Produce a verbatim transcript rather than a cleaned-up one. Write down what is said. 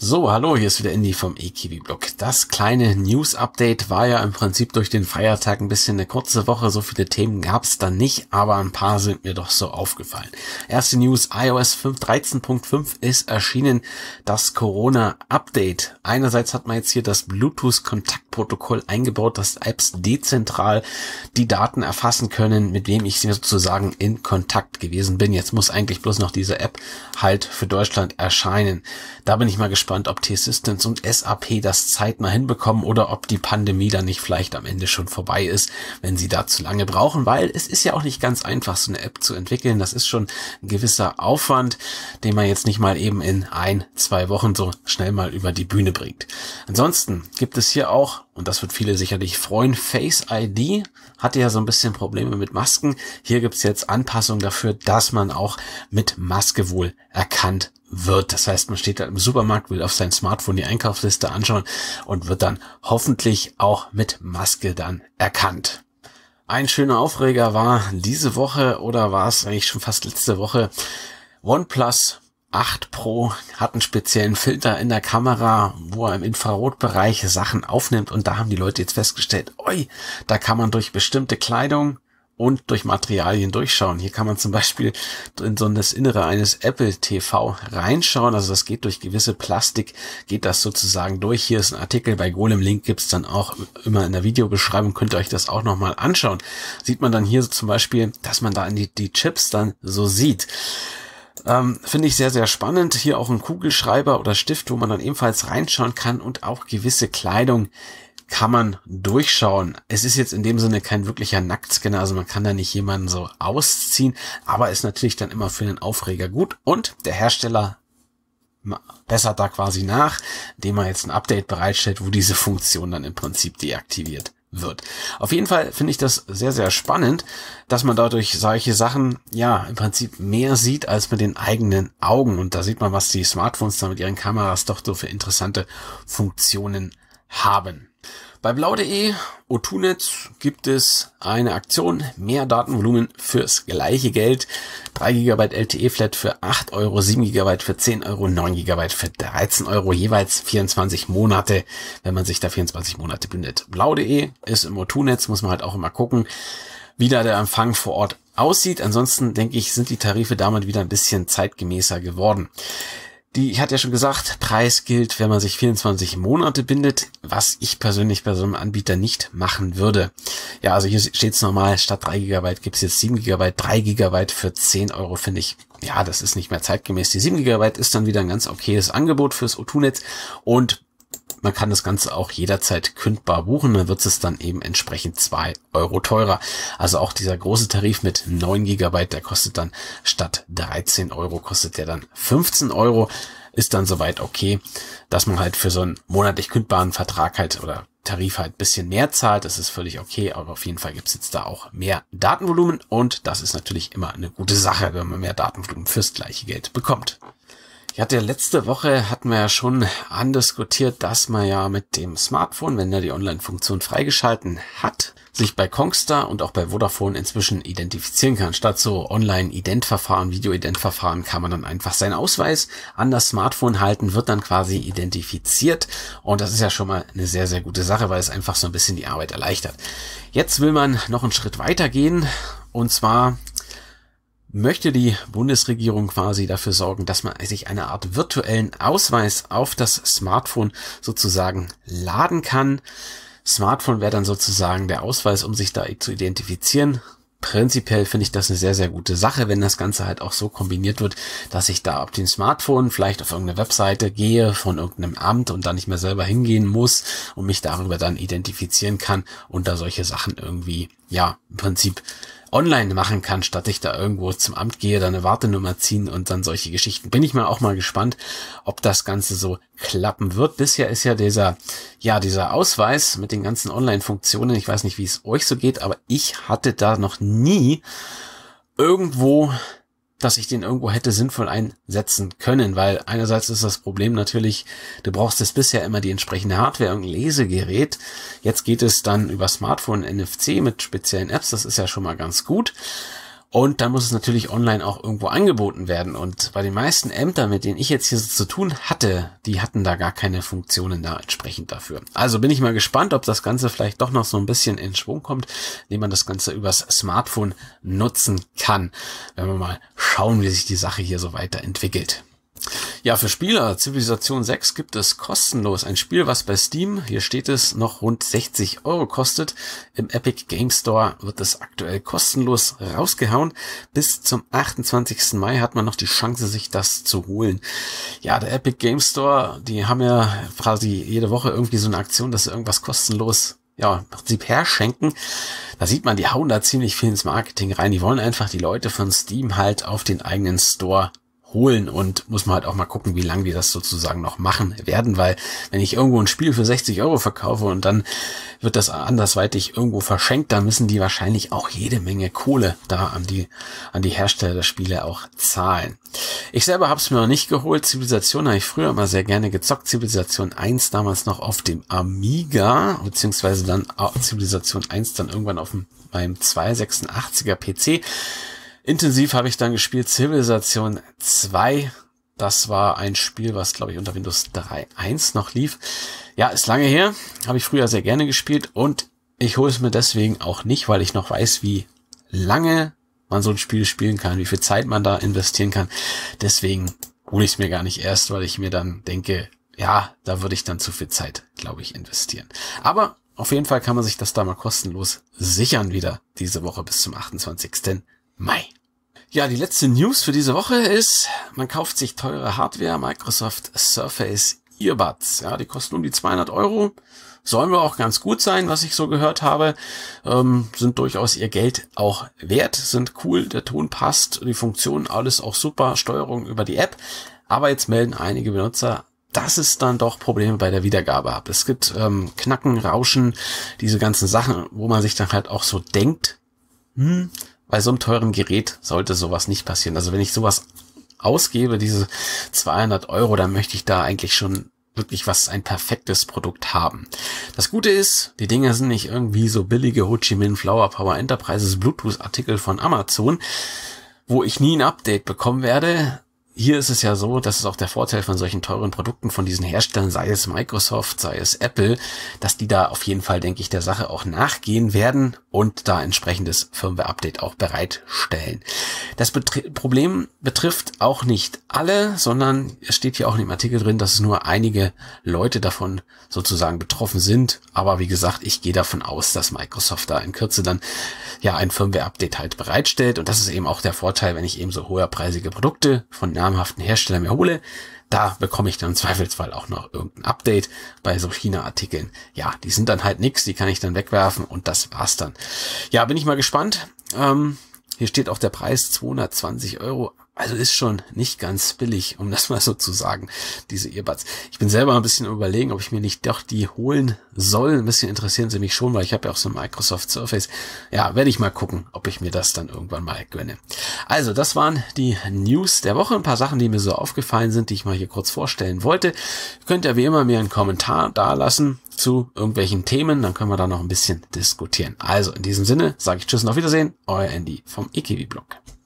So, hallo, hier ist wieder Indy vom eKiwiBlog. Das kleine News-Update war ja im Prinzip durch den Feiertag ein bisschen eine kurze Woche. So viele Themen gab es dann nicht, aber ein paar sind mir doch so aufgefallen. Erste News, iOS fünf Punkt dreizehn Punkt fünf ist erschienen, das Corona-Update. Einerseits hat man jetzt hier das Bluetooth-Kontaktprotokoll eingebaut, dass Apps dezentral die Daten erfassen können, mit wem ich sozusagen in Kontakt gewesen bin. Jetzt muss eigentlich bloß noch diese App halt für Deutschland erscheinen. Da bin ich mal gespannt, ob T-Systems und S A P das zeitnah hinbekommen oder ob die Pandemie dann nicht vielleicht am Ende schon vorbei ist, wenn sie da zu lange brauchen, weil es ist ja auch nicht ganz einfach, so eine App zu entwickeln. Das ist schon ein gewisser Aufwand, den man jetzt nicht mal eben in ein, zwei Wochen so schnell mal über die Bühne bringt. Ansonsten gibt es hier auch, und das wird viele sicherlich freuen, Face I D hatte ja so ein bisschen Probleme mit Masken. Hier gibt es jetzt Anpassungen dafür, dass man auch mit Maske wohl erkannt wird. Das heißt, man steht da im Supermarkt, will auf sein Smartphone die Einkaufsliste anschauen und wird dann hoffentlich auch mit Maske dann erkannt. Ein schöner Aufreger war diese Woche, oder war es eigentlich schon fast letzte Woche, OnePlus acht Pro hat einen speziellen Filter in der Kamera, wo er im Infrarotbereich Sachen aufnimmt, und da haben die Leute jetzt festgestellt, oi, da kann man durch bestimmte Kleidung und durch Materialien durchschauen. Hier kann man zum Beispiel in so das Innere eines Apple T V reinschauen. Also das geht durch gewisse Plastik, geht das sozusagen durch. Hier ist ein Artikel bei Golem, Link gibt's dann auch immer in der Videobeschreibung, könnt ihr euch das auch nochmal anschauen. Sieht man dann hier so zum Beispiel, dass man da in die, die Chips dann so sieht. Ähm, finde ich sehr, sehr spannend. Hier auch ein Kugelschreiber oder Stift, wo man dann ebenfalls reinschauen kann, und auch gewisse Kleidung kann man durchschauen. Es ist jetzt in dem Sinne kein wirklicher Nacktscanner, also man kann da nicht jemanden so ausziehen, aber ist natürlich dann immer für den Aufreger gut, und der Hersteller bessert da quasi nach, indem er jetzt ein Update bereitstellt, wo diese Funktion dann im Prinzip deaktiviert wird. Auf jeden Fall finde ich das sehr, sehr spannend, dass man dadurch solche Sachen ja im Prinzip mehr sieht als mit den eigenen Augen, und da sieht man, was die Smartphones da mit ihren Kameras doch so für interessante Funktionen haben. Bei blau punkt de, O zwei Netz, gibt es eine Aktion, mehr Datenvolumen fürs gleiche Geld. drei Gigabyte L T E-Flat für acht Euro, sieben Gigabyte für zehn Euro, neun Gigabyte für dreizehn Euro, jeweils vierundzwanzig Monate, wenn man sich da vierundzwanzig Monate bindet. blau punkt de ist im O zwei Netz, muss man halt auch immer gucken, wie da der Empfang vor Ort aussieht. Ansonsten denke ich, sind die Tarife damit wieder ein bisschen zeitgemäßer geworden. Die, ich hatte ja schon gesagt, Preis gilt, wenn man sich vierundzwanzig Monate bindet, was ich persönlich bei so einem Anbieter nicht machen würde. Ja, also hier steht es normal, statt drei Gigabyte gibt es jetzt sieben Gigabyte, drei Gigabyte für zehn Euro, finde ich, ja, das ist nicht mehr zeitgemäß. Die sieben Gigabyte ist dann wieder ein ganz okayes Angebot fürs O zwei Netz, und man kann das Ganze auch jederzeit kündbar buchen, dann wird es dann eben entsprechend zwei Euro teurer. Also auch dieser große Tarif mit neun Gigabyte, der kostet dann statt dreizehn Euro, kostet der dann fünfzehn Euro. Ist dann soweit okay, dass man halt für so einen monatlich kündbaren Vertrag halt oder Tarif halt ein bisschen mehr zahlt. Das ist völlig okay, aber auf jeden Fall gibt es jetzt da auch mehr Datenvolumen, und das ist natürlich immer eine gute Sache, wenn man mehr Datenvolumen fürs gleiche Geld bekommt. Ich hatte letzte Woche, hatten wir ja schon andiskutiert, dass man ja mit dem Smartphone, wenn er die Online-Funktion freigeschalten hat, sich bei Congstar und auch bei Vodafone inzwischen identifizieren kann. Statt so Online-Ident-Verfahren, Video-Ident-Verfahren kann man dann einfach seinen Ausweis an das Smartphone halten, wird dann quasi identifiziert, und das ist ja schon mal eine sehr, sehr gute Sache, weil es einfach so ein bisschen die Arbeit erleichtert. Jetzt will man noch einen Schritt weiter gehen, und zwar möchte die Bundesregierung quasi dafür sorgen, dass man sich eine Art virtuellen Ausweis auf das Smartphone sozusagen laden kann. Smartphone wäre dann sozusagen der Ausweis, um sich da zu identifizieren. Prinzipiell finde ich das eine sehr, sehr gute Sache, wenn das Ganze halt auch so kombiniert wird, dass ich da auf dem Smartphone vielleicht auf irgendeine Webseite gehe von irgendeinem Amt und da nicht mehr selber hingehen muss und mich darüber dann identifizieren kann und da solche Sachen irgendwie, ja, im Prinzip online machen kann, statt ich da irgendwo zum Amt gehe, dann eine Wartenummer ziehen und dann solche Geschichten. Bin ich mal auch mal gespannt, ob das Ganze so klappen wird. Bisher ist ja dieser, ja, dieser Ausweis mit den ganzen Online-Funktionen, ich weiß nicht, wie es euch so geht, aber ich hatte da noch nie irgendwo, dass ich den irgendwo hätte sinnvoll einsetzen können, weil einerseits ist das Problem natürlich, du brauchst es bisher immer die entsprechende Hardware und ein Lesegerät. Jetzt geht es dann über Smartphone N F C mit speziellen Apps, das ist ja schon mal ganz gut. Und dann muss es natürlich online auch irgendwo angeboten werden. Und bei den meisten Ämtern, mit denen ich jetzt hier so zu tun hatte, die hatten da gar keine Funktionen da entsprechend dafür. Also bin ich mal gespannt, ob das Ganze vielleicht doch noch so ein bisschen in Schwung kommt, indem man das Ganze übers Smartphone nutzen kann. Wenn wir mal schauen, wie sich die Sache hier so weiterentwickelt. Ja, für Spieler Civilization sechs gibt es kostenlos ein Spiel, was bei Steam, hier steht es, noch rund sechzig Euro kostet. Im Epic Game Store wird es aktuell kostenlos rausgehauen. Bis zum achtundzwanzigsten Mai hat man noch die Chance, sich das zu holen. Ja, der Epic Game Store, die haben ja quasi jede Woche irgendwie so eine Aktion, dass sie irgendwas kostenlos ja, im Prinzip herschenken. Da sieht man, die hauen da ziemlich viel ins Marketing rein. Die wollen einfach die Leute von Steam halt auf den eigenen Store holen und muss man halt auch mal gucken, wie lange die das sozusagen noch machen werden, weil wenn ich irgendwo ein Spiel für sechzig Euro verkaufe und dann wird das andersweitig irgendwo verschenkt, dann müssen die wahrscheinlich auch jede Menge Kohle da an die an die Hersteller der Spiele auch zahlen. Ich selber habe es mir noch nicht geholt. Civilization habe ich früher immer sehr gerne gezockt. Civilization eins damals noch auf dem Amiga, beziehungsweise dann Civilization eins dann irgendwann auf dem, beim zweihundertsechsundachtziger P C. Intensiv habe ich dann gespielt Civilization zwei. Das war ein Spiel, was, glaube ich, unter Windows drei Punkt eins noch lief. Ja, ist lange her. Habe ich früher sehr gerne gespielt. Und ich hole es mir deswegen auch nicht, weil ich noch weiß, wie lange man so ein Spiel spielen kann, wie viel Zeit man da investieren kann. Deswegen hole ich es mir gar nicht erst, weil ich mir dann denke, ja, da würde ich dann zu viel Zeit, glaube ich, investieren. Aber auf jeden Fall kann man sich das da mal kostenlos sichern wieder diese Woche bis zum achtundzwanzigsten Mai. Ja, die letzte News für diese Woche ist, man kauft sich teure Hardware, Microsoft Surface Earbuds. Ja, die kosten um die zweihundert Euro. Sollen wohl auch ganz gut sein, was ich so gehört habe. Ähm, sind durchaus ihr Geld auch wert, sind cool, der Ton passt, die Funktionen, alles auch super, Steuerung über die App. Aber jetzt melden einige Benutzer, dass es dann doch Probleme bei der Wiedergabe hat. Es gibt ähm, Knacken, Rauschen, diese ganzen Sachen, wo man sich dann halt auch so denkt, hm, bei so einem teuren Gerät sollte sowas nicht passieren. Also wenn ich sowas ausgebe, diese zweihundert Euro, dann möchte ich da eigentlich schon wirklich was, ein perfektes Produkt haben. Das Gute ist, die Dinger sind nicht irgendwie so billige Ho Chi Minh Flower Power Enterprises Bluetooth-Artikel von Amazon, wo ich nie ein Update bekommen werde. Hier ist es ja so, das ist auch der Vorteil von solchen teuren Produkten von diesen Herstellern, sei es Microsoft, sei es Apple, dass die da auf jeden Fall, denke ich, der Sache auch nachgehen werden und da entsprechendes Firmware-Update auch bereitstellen. Das Betri- Problem betrifft auch nicht alle, sondern es steht hier auch in dem Artikel drin, dass nur einige Leute davon sozusagen betroffen sind. Aber wie gesagt, ich gehe davon aus, dass Microsoft da in Kürze dann ja ein Firmware-Update halt bereitstellt. Und das ist eben auch der Vorteil, wenn ich eben so höherpreisige Produkte von namhaften Herstellern mir hole. Da bekomme ich dann im Zweifelsfall auch noch irgendein Update. Bei so China-Artikeln, ja, die sind dann halt nix, die kann ich dann wegwerfen und das war's dann. Ja, bin ich mal gespannt. Ähm, hier steht auch der Preis zweihundertzwanzig Euro. Also ist schon nicht ganz billig, um das mal so zu sagen, diese Earbuds. Ich bin selber ein bisschen überlegen, ob ich mir nicht doch die holen soll. Ein bisschen interessieren sie mich schon, weil ich habe ja auch so ein Microsoft Surface. Ja, werde ich mal gucken, ob ich mir das dann irgendwann mal gönne. Also, das waren die News der Woche. Ein paar Sachen, die mir so aufgefallen sind, die ich mal hier kurz vorstellen wollte. Ihr könnt ja wie immer mir einen Kommentar dalassen zu irgendwelchen Themen, dann können wir da noch ein bisschen diskutieren. Also, in diesem Sinne sage ich Tschüss und auf Wiedersehen, euer Andy vom E K W Blog.